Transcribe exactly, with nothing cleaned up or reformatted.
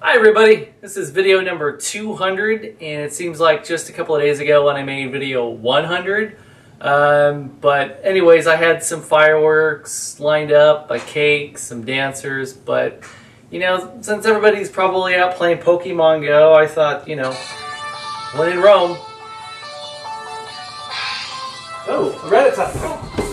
Hi everybody, this is video number two hundred, and it seems like just a couple of days ago when I made video one hundred. Um, but anyways, I had some fireworks lined up, a cake, some dancers, but you know, since everybody's probably out playing Pokemon Go, I thought, you know, when in Rome. Oh, a Reddit time.